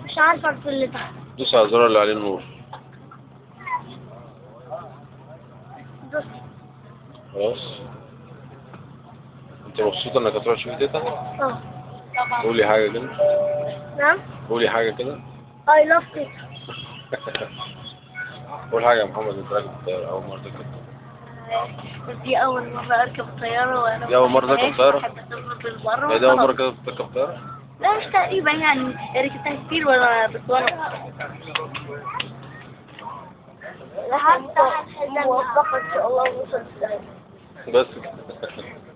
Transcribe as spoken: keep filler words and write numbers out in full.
مش عارفة في اللي تحت. دوس على الزرار اللي عليه النور. دوس. خلاص. انت مبسوطة انك هتروح تشوفي تيتا؟ اه. قولي حاجة كده. نعم؟ قولي حاجة كده. I love it. قول حاجة يا محمد، انت راكب الطيارة أول مرة تركب. دي أول مرة أركب طيارة وأنا دي أول مرة تركب طيارة؟ بحب أسافر بالبر. هي دي أول مرة كده تركب طيارة؟ لا مش تقريبا يعني، ركبتها كتير وأنا بس وأنا لحد موفقة إن شاء الله ونوصل في الآخر. بس كده.